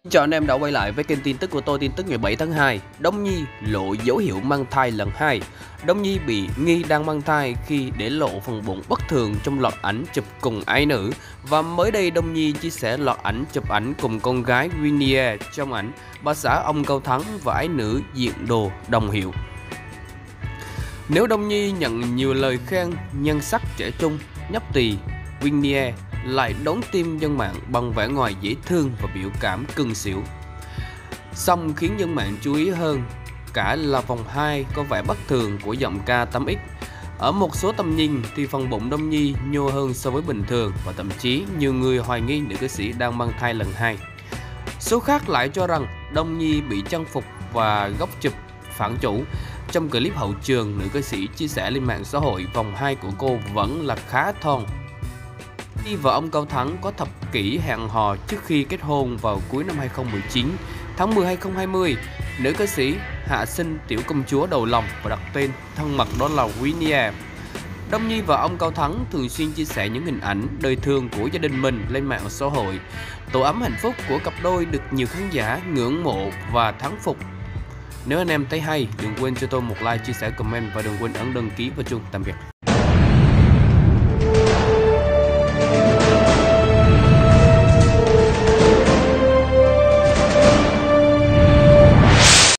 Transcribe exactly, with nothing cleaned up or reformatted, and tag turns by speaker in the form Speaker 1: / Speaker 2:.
Speaker 1: Chào anh em đã quay lại với kênh tin tức của tôi. Tin tức ngày bảy tháng hai, Đông Nhi lộ dấu hiệu mang thai lần hai. Đông Nhi bị nghi đang mang thai khi để lộ phần bụng bất thường trong loạt ảnh chụp cùng ái nữ. Và mới đây Đông Nhi chia sẻ loạt ảnh chụp ảnh cùng con gái Winnie. Trong ảnh, bà xã ông Cao Thắng và ái nữ diện đồ đồng hiệu. Nếu Đông Nhi nhận nhiều lời khen, nhan sắc trẻ trung, nhóc tỳ, Winnie lại đón tim dân mạng bằng vẻ ngoài dễ thương và biểu cảm cưng xỉu. Song khiến dân mạng chú ý hơn cả là vòng hai có vẻ bất thường của giọng ca tám x. Ở một số tầm nhìn thì phần bụng Đông Nhi nhô hơn so với bình thường và thậm chí nhiều người hoài nghi nữ ca sĩ đang mang thai lần hai. Số khác lại cho rằng Đông Nhi bị trang phục và góc chụp phản chủ. Trong clip hậu trường, nữ ca sĩ chia sẻ lên mạng xã hội vòng hai của cô vẫn là khá thon. Khi và ông Cao Thắng có thập kỷ hẹn hò trước khi kết hôn vào cuối năm hai không một chín, tháng mười hai không hai không, nữ ca sĩ hạ sinh tiểu công chúa đầu lòng và đặt tên thân mật đó là Winnie. Đông Nhi và ông Cao Thắng thường xuyên chia sẻ những hình ảnh đời thường của gia đình mình lên mạng xã hội. Tổ ấm hạnh phúc của cặp đôi được nhiều khán giả ngưỡng mộ và thán phục. Nếu anh em thấy hay, đừng quên cho tôi một like, chia sẻ, comment và đừng quên ấn đăng ký và chuông. Tạm biệt.